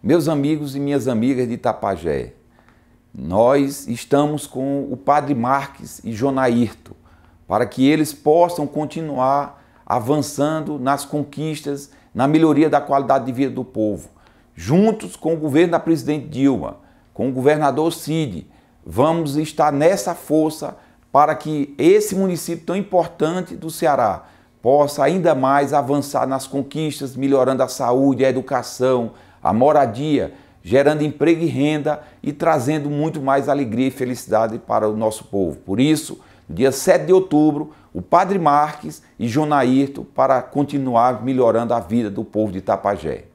Meus amigos e minhas amigas de Itapajé, nós estamos com o Padre Marques e Jonairto para que eles possam continuar avançando nas conquistas, na melhoria da qualidade de vida do povo. Juntos com o governo da presidente Dilma, com o governador Cid, vamos estar nessa força para que esse município tão importante do Ceará possa ainda mais avançar nas conquistas, melhorando a saúde, a educação, a moradia, gerando emprego e renda e trazendo muito mais alegria e felicidade para o nosso povo. Por isso, no dia 7 de outubro, o Padre Marques e Jonairto para continuar melhorando a vida do povo de Itapajé.